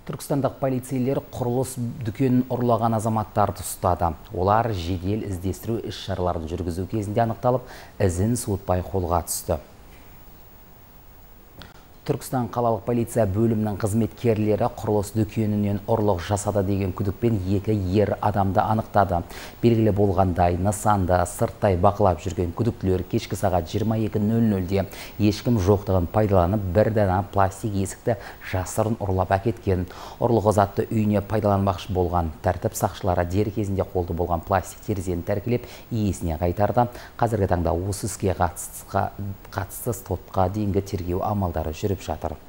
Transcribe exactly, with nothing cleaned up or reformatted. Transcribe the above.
Түркістандық полицейлер құрылыс дүкенін ұрлаған азаматтарды ұстады. Олар жедел іздестіру іс-шараларын жүргізу кезінде анықталып, ізін суытпай қолға түсті. Түркістан қалалық полиция бөлімінің қызметкерлері құрылыс дүкенінен ұрлық жасады деген күдікпен екі ер адамды анықтады. Белгілі болғандай, нысанды сырттай бақылап жүрген күдіктілер кешкі сағат жиырма екі нөл нөлде ешкім жоқтығын пайдаланып, бір дана пластик есікті жасырын ұрлап әкеткен. Ұрлық затты үйіне пайдаланбақшы болған тәртіп сақшылары дер кезінде қолды болған пластик терезені тәркілеп, иесіне қайтарды. Қазіргі таңда осы іске қатысты сотқа дейінгі тергеу амалдары жүріп жатыр.